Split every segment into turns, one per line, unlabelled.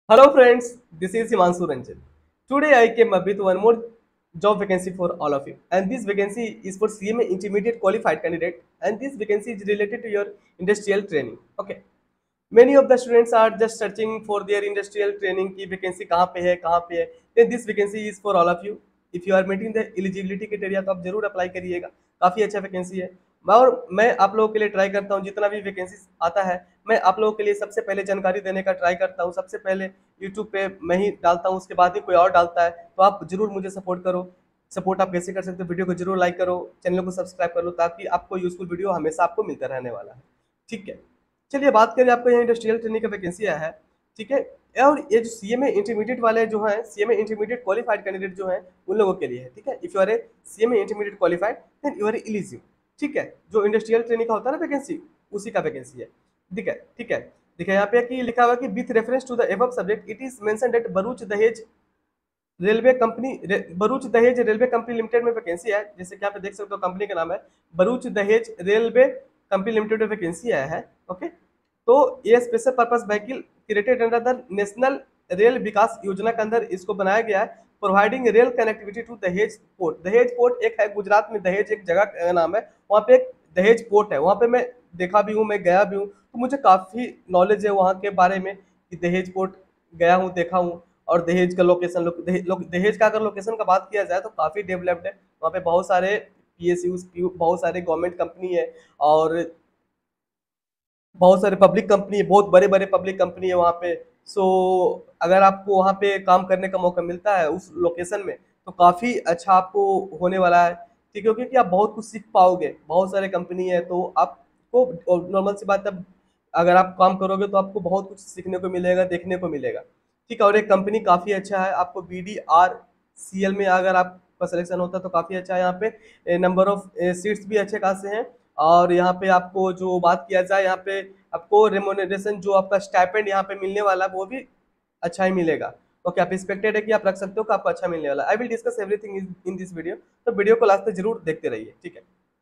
Hello friends, this is Himanshu Ranjan. Today I came up with one more job vacancy for all of you, and this vacancy is for CMA intermediate qualified candidate, and this vacancy is related to your industrial training. Okay, many of the students are just searching for their industrial training की vacancy कहाँ पे है. Then this vacancy is for all of you. If you are meeting the eligibility criteria तो आप जरूर apply करिएगा. काफ़ी अच्छा वैकेंसी है. मैं आप लोगों के लिए ट्राई करता हूँ, जितना भी वैकेंसी आता है मैं आप लोगों के लिए सबसे पहले जानकारी देने का ट्राई करता हूँ. सबसे पहले यूट्यूब पे मैं ही डालता हूँ, उसके बाद ही कोई और डालता है. तो आप जरूर मुझे सपोर्ट करो. सपोर्ट आप कैसे कर सकते हो? वीडियो को जरूर लाइक करो, चैनल को सब्सक्राइब कर लो, ताकि आपको यूजफुल वीडियो हमेशा आपको मिलता रहने वाला है. ठीक है, चलिए बात करें. आपको यहाँ इंडस्ट्रियल ट्रेनिंग का वैकेंसी आया है. ठीक है, और ये जो सीएमए इंटरमीडिएट वाले जो हैं, सीएमए इंटरमीडिएट क्वालिफाइड कैंडिडेट जो हैं, उन लोगों के लिए है. ठीक है, if you are a CMA intermediate qualified then you are eligible. ठीक है, जो इंडस्ट्रियल ट्रेनिंग का होता है ना वैकेंसी, उसी का वैकेंसी है. ठीक है, ठीक है. देखिए यहाँ पे कि लिखा हुआ कि with reference to the above subject it is mentioned that Bharuch Dahej railway company limited में वैकेंसी है. जैसे कि यहाँ पे देख सकते हो कंपनी का नाम है Bharuch Dahej railway company limited में वैकेंसी आया है. ओके, तो ये special purpose vehicle created under the national rail Vikas Yojana के अंदर इसको बनाया गया है, providing rail connectivity to Dahej port. Dahej port एक है गुजरात में, दहेज एक जगह का नाम है, वहाँ पे एक दहेज पोर्ट है. वहाँ पे मैं देखा भी हूँ, मैं गया भी हूँ, तो मुझे काफ़ी नॉलेज है वहाँ के बारे में कि दहेज पोर्ट गया हूँ, देखा हूँ. और दहेज का लोकेशन दहेज का अगर लोकेशन का बात किया जाए तो काफ़ी डेवलप्ड है. वहाँ पे बहुत सारे पीएसयू, बहुत सारे गवर्नमेंट कंपनी है, और बहुत सारे पब्लिक कंपनी है, बहुत बड़े बड़े पब्लिक कंपनी है वहाँ पे. सो अगर आपको वहाँ पे काम करने का मौका मिलता है उस लोकेशन में, तो काफ़ी अच्छा आपको होने वाला है. ठीक है, क्योंकि आप बहुत कुछ सीख पाओगे. बहुत सारे कंपनी है तो आपको नॉर्मल सी बात है, अगर आप काम करोगे तो आपको बहुत कुछ सीखने को मिलेगा, देखने को मिलेगा. ठीक है, और एक कंपनी काफ़ी अच्छा है. आपको BDRCL में अगर आपका सिलेक्शन होता है तो काफ़ी अच्छा है. यहाँ पे नंबर ऑफ सीट्स भी अच्छे खासे हैं. और यहाँ पे आपको जो बात किया जाए, यहाँ पे आपको रेमोनेरेशन जो आपका स्टाइपेंड यहाँ पे मिलने वाला है वो भी अच्छा ही मिलेगा. ओके, आप एक्सपेक्टेड है कि आप रख सकते हो कि आपको अच्छा मिलने वाला है. I will discuss everything in this video, तो वीडियो को लास्ट तक जरूर देखते रहिए. ठीक है,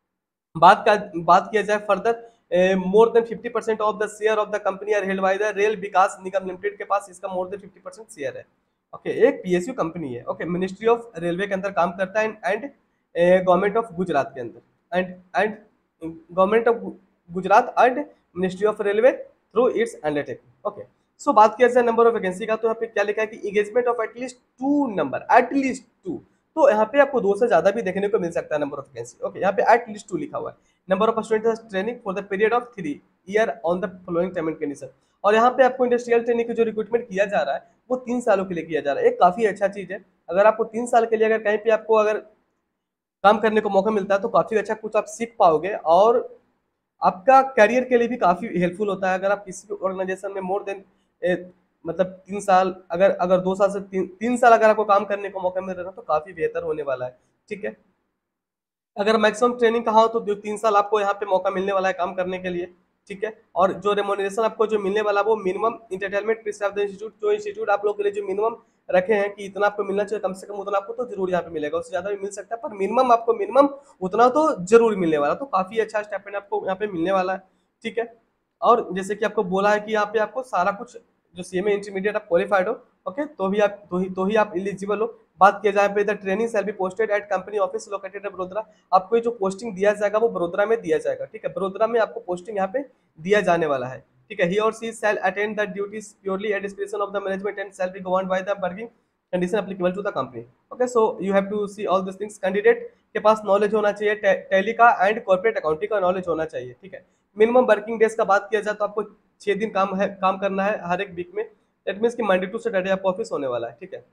बात किया जाए further, more than 50% of the share of the company are held by the rail Vikas Nigam limited के पास इसका मोर देन 50% शेयर है. ओके, एक पीएसयू कंपनी है. ओके, मिनिस्ट्री ऑफ रेलवे के अंदर काम करता है, एंड गवर्नमेंट ऑफ गुजरात के अंदर, and government of Gujarat and ministry of railway through its undertaking. Okay, so बात किया जाए नंबर ऑफ वैकेंसी का, तो यहाँ पे क्या लिखा है कि engagement of at least 2 number, at least 2. तो यहाँ पे आपको 2 से ज्यादा भी देखने को मिल सकता है नंबर ऑफ वैकेंसी. ओके, यहाँ पे एटलीस्ट 2 लिखा हुआ है. Number of students training for the period of 3 year on the following payment condition. और यहाँ पे आपको इंडस्ट्रियल ट्रेनिंग की जो रिक्रूटमेंट किया जा रहा है वो 3 सालों के लिए किया जा रहा है. एक काफी अच्छा चीज है. अगर आपको 3 साल के लिए अगर कहीं पे आपको अगर काम करने को मौका मिलता है तो काफी अच्छा कुछ आप सीख पाओगे, और आपका करियर के लिए भी काफी हेल्पफुल होता है. अगर आप किसी भी ऑर्गेनाइजेशन में मोर देन मतलब 3 साल, अगर 2 साल से तीन साल अगर आपको काम करने को मौका मिल रहा है तो काफी बेहतर होने वाला है. ठीक है, अगर मैक्सिमम ट्रेनिंग कहा हो तो 3 साल आपको यहाँ पे मौका मिलने वाला है काम करने के लिए. ठीक है, और जो रेमोनेरेशन आपको जो मिलने वाला है वो मिनिमम इंटरटेनमेंट प्रिस्क्राइब इंस्टीट्यूट, जो इंस्टीट्यूट आप लोग के लिए जो मिनिमम रखे हैं कि इतना आपको मिलना चाहिए, कम से कम उतना आपको तो जरूर यहाँ पे मिलेगा. उससे ज्यादा भी मिल सकता है, पर मिनिमम आपको मिनिमम उतना तो जरूर मिलने वाला. तो काफी अच्छा स्टाइपेंड आपको यहाँ पे मिलने वाला है. ठीक है, और जैसे कि आपको बोला है कि यहाँ पे आपको सारा कुछ जो सीएमए इंटरमीडिएट आप क्वालिफाइड हो, ओके, तो ही आप एलिजिबल हो. बात किया जाए पे the training shall be posted at company office located at बड़ोदरा. आपको ये जो पोस्टिंग दिया जाएगा वो बड़ोदरा में दिया जाएगा. ठीक है, बड़ोदरा में आपको पोस्टिंग यहाँ पे दिया जाने वाला है. ठीक है, ही और she shall attend the duties purely at description of the management and shall be governed by the working condition applicable to the company. Okay, so you have to see all this things. Candidate के पास knowledge होना चाहिए Tally का and corporate accounting का knowledge होना चाहिए. ठीक है, मिनिमम वर्किंग डेज का बात किया जाए तो आपको 6 दिन काम करना है हर एक वीक में. दैट मीन्स कि मंडे टू सैटरडे आपका ऑफिस होने वाला है. ठीक है,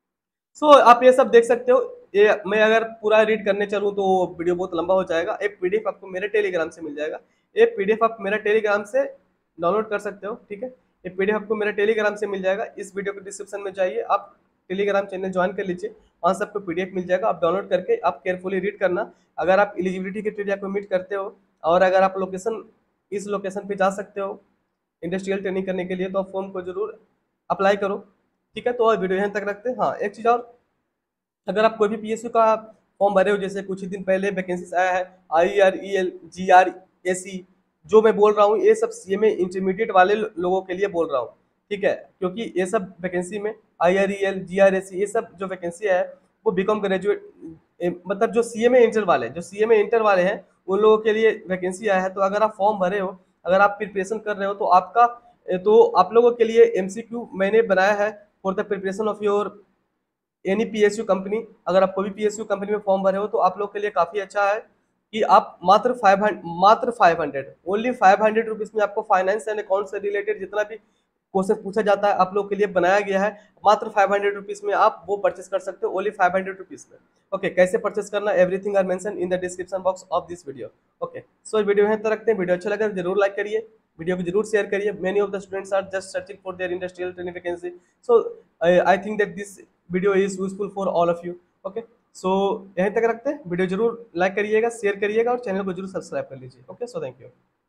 सो आप ये सब देख सकते हो. ये मैं अगर पूरा रीड करने चलूँ तो वीडियो बहुत लंबा हो जाएगा. एक पीडीएफ आपको मेरे टेलीग्राम से मिल जाएगा. ये पीडीएफ आप मेरा टेलीग्राम से डाउनलोड कर सकते हो. ठीक है, ये पीडीएफ आपको मेरे टेलीग्राम से मिल जाएगा. इस वीडियो के डिस्क्रिप्शन में जाइए, आप टेलीग्राम चैनल ज्वाइन कर लीजिए, वहाँ से आपको पीडीएफ मिल जाएगा. आप डाउनलोड करके आप केयरफुली रीड करना. अगर आप एलिजिबिलिटी क्राइटेरिया को मीट करते हो, और अगर आप इस लोकेशन पे जा सकते हो इंडस्ट्रियल ट्रेनिंग करने के लिए, तो आप फॉर्म को जरूर अप्लाई करो. ठीक है, तो और वीडियो यहाँ तक रखते हैं. हाँ, एक चीज़ और, अगर आप कोई भी पीएसयू का फॉर्म भरे हो, जैसे कुछ ही दिन पहले वैकेंसीज आया है IREL GRAC, जो मैं बोल रहा हूँ ये सब सीएमए इंटरमीडिएट वाले लोगों के लिए बोल रहा हूँ. ठीक है, क्योंकि ये सब वैकेंसी में IREL GRSE ये सब जो वैकेंसी है वो बीकॉम ग्रेजुएट मतलब जो CMA इंटर वाले, जो CMA इंटर वाले हैं उन लोगों के लिए वैकेंसी आया है। तो अगर आप फॉर्म भरे हो, अगर आप प्रिपरेशन कर रहे हो तो आपका तो आप लोगों के लिए MCQ मैंने बनाया है for the preparation of your any PSU company. अगर आप कोई भी PSU कंपनी में फॉर्म भरे हो तो आप लोग के लिए काफ़ी अच्छा है कि आप मात्र 500 ओनली 500 रुपीज़ में आपको फाइनेंस एंड अकाउंट से रिलेटेड जितना भी क्वेश्चन पूछा जाता है आप लोग के लिए बनाया गया है। मात्र 500 रुपीज़ में आप वो परचेस कर सकते हो, ओनली 500 रुपीज़ में। ओके, कैसे परचेस करना, everything are mention in the description box of this video. Okay, so video यहीं तक रखते हैं। वीडियो अच्छा लगा जरूर लाइक करिए, वीडियो को जरूर शेयर करिए। Many of the students are just searching for their industrial training vacancy, so I think that this video is useful for all of you. Okay, so यहीं तक रखते हैं। वीडियो जरूर लाइक करिएगा, शेयर करिएगा और चैनल को जरूर सब्सक्राइब कर लीजिए। Okay, so thank you.